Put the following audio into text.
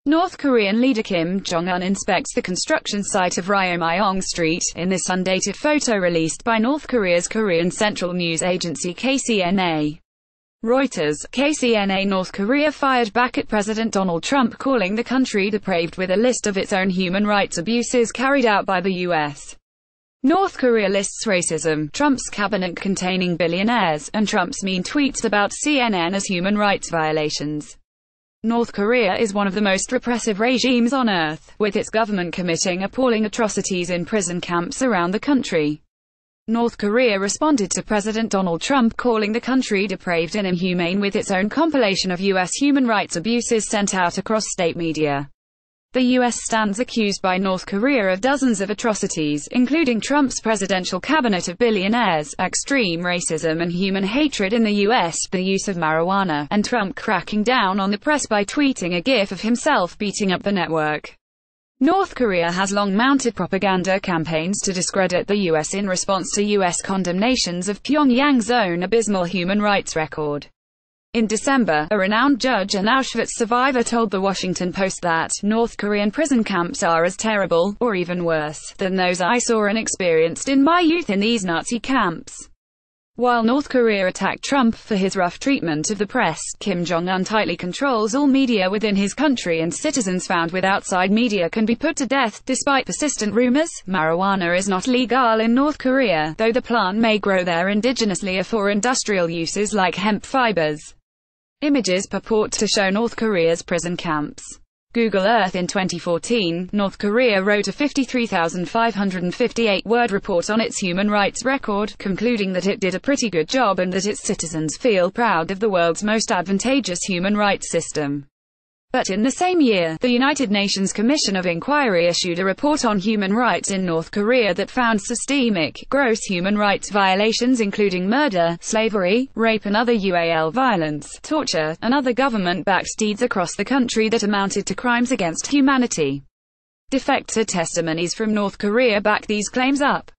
North Korean leader Kim Jong Un inspects the construction site of Ryomyong Street, in this undated photo released by North Korea's Korean Central News Agency KCNA. Reuters, KCNA North Korea fired back at President Donald Trump, calling the country depraved with a list of its own human rights abuses carried out by the U.S. North Korea lists racism, Trump's cabinet containing billionaires, and Trump's mean tweets about CNN as human rights violations. North Korea is one of the most repressive regimes on earth, with its government committing appalling atrocities in prison camps around the country. North Korea responded to President Donald Trump calling the country depraved and inhumane with its own compilation of U.S. human rights abuses sent out across state media. The U.S. stands accused by North Korea of dozens of atrocities, including Trump's presidential cabinet of billionaires, extreme racism and human hatred in the U.S., the use of marijuana, and Trump cracking down on the press by tweeting a gif of himself beating up the network. North Korea has long mounted propaganda campaigns to discredit the U.S. in response to U.S. condemnations of Pyongyang's own abysmal human rights record. In December, a renowned judge and Auschwitz survivor told The Washington Post that North Korean prison camps are as terrible, or even worse, than those I saw and experienced in my youth in these Nazi camps. While North Korea attacked Trump for his rough treatment of the press, Kim Jong Un tightly controls all media within his country, and citizens found with outside media can be put to death. Despite persistent rumors, marijuana is not legal in North Korea, though the plant may grow there indigenously or for industrial uses like hemp fibers. Images purport to show North Korea's prison camps. Google Earth. In 2014, North Korea wrote a 53,558-word report on its human rights record, concluding that it did a pretty good job and that its citizens feel proud of the world's most advantageous human rights system. But in the same year, the United Nations Commission of Inquiry issued a report on human rights in North Korea that found systemic, gross human rights violations including murder, slavery, rape and other UAL violence, torture, and other government-backed deeds across the country that amounted to crimes against humanity. Defector testimonies from North Korea back these claims up.